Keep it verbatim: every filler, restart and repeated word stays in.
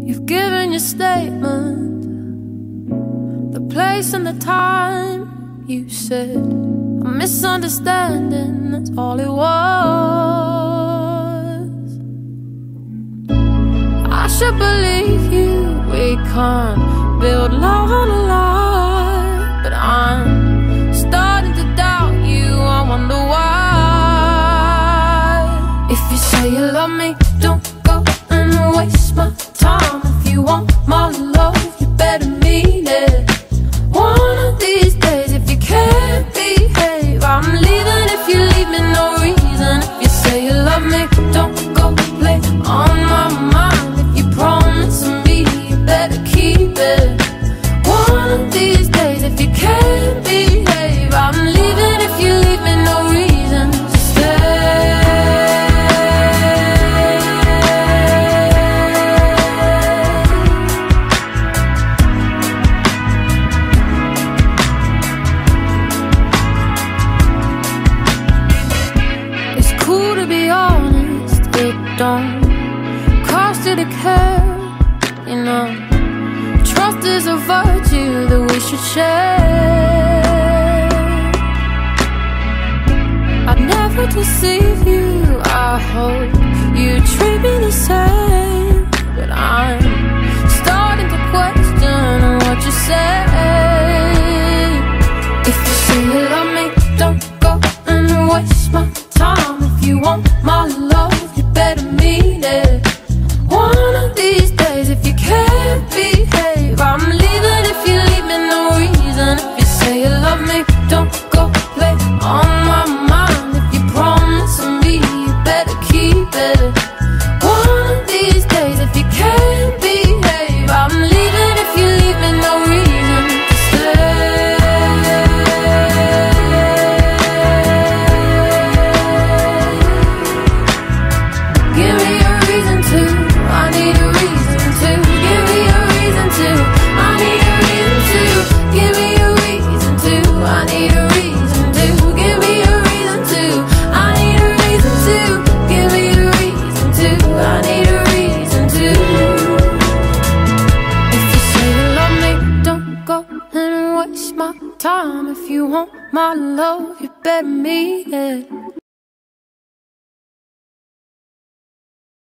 You've given your statement, the place and the time. You said a misunderstanding, that's all it was. I should believe you, we can't build love on a lie. But I'm starting to doubt you, I wonder why. If you say you love me, don't go and waste my time. If you want my love, you better mean it. One of these days, if you can't behave, I'm leaving. If you leave me no reason. If you say you love me, don't go play on my mind. If you promise me, you better keep it. One of these days, if you can't behave, I'm leaving. If you leave me no reason to stay. It's cool to be honest, it don't cost you to care, you know. Trust is a virtue that we should share. I'd never deceive you, I hope you treat me the same. But I'm starting to question what you say. If you say you love me, don't go and waste my time. If you want my love, you better mean it. One of these days, if you can't behave, I'm leaving. If you leave me no reason. If you say you love me, don't go play on my mind. If you promise me, you better keep it. One of these days, if you can't behave, I'm leaving. If you leave me no reason to stay. Give me a reason to, I need a reason to. Give me a reason to, I need a reason to. Give me a reason to, I need a reason to. Give me a reason to, I need a reason to. Give me a reason to, I need a reason to. If you say you love me, don't go and waste my time. If you want my love, you better mean it.